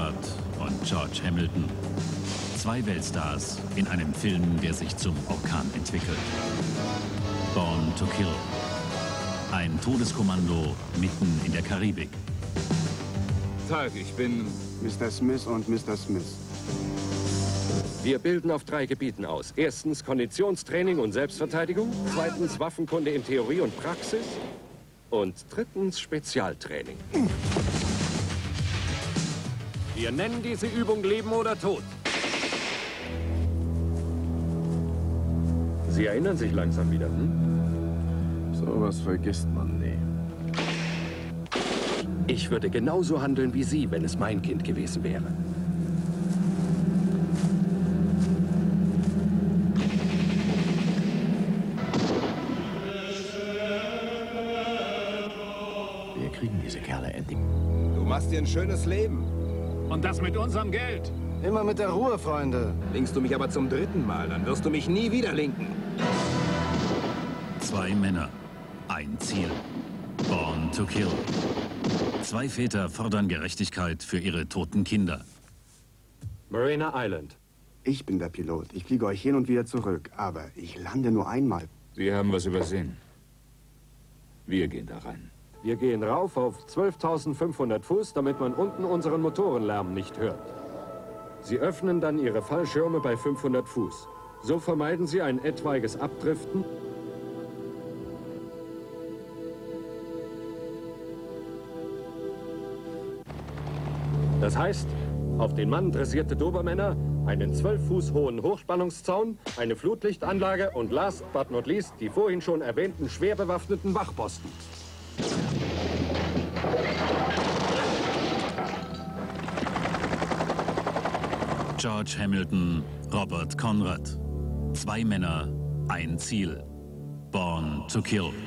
Conrad und George Hamilton. Zwei Weltstars in einem Film, der sich zum Orkan entwickelt. Born to Kill. Ein Todeskommando mitten in der Karibik. Tag, ich bin Mr. Smith und Mr. Smith. Wir bilden auf 3 Gebieten aus. Erstens Konditionstraining und Selbstverteidigung. Zweitens Waffenkunde in Theorie und Praxis. Und drittens Spezialtraining. Wir nennen diese Übung Leben oder Tod. Sie erinnern sich langsam wieder, hm? Sowas vergisst man nie. Ich würde genauso handeln wie Sie, wenn es mein Kind gewesen wäre. Wir kriegen diese Kerle endlich. Du machst dir ein schönes Leben. Und das mit unserem Geld. Immer mit der Ruhe, Freunde. Linkst du mich aber zum 3. Mal, dann wirst du mich nie wieder linken. 2 Männer, ein Ziel. Born to Kill. 2 Väter fordern Gerechtigkeit für ihre toten Kinder. Marina Island. Ich bin der Pilot. Ich fliege euch hin und wieder zurück. Aber ich lande nur einmal. Sie haben was übersehen. Wir gehen da rein. Wir gehen rauf auf 12.500 Fuß, damit man unten unseren Motorenlärm nicht hört. Sie öffnen dann Ihre Fallschirme bei 500 Fuß. So vermeiden Sie ein etwaiges Abdriften. Das heißt, auf den Mann dressierte Dobermänner, einen 12 Fuß hohen Hochspannungszaun, eine Flutlichtanlage und last but not least die vorhin schon erwähnten schwer bewaffneten Wachposten. George Hamilton, Robert Conrad. 2 Männer, ein Ziel. Born to Kill.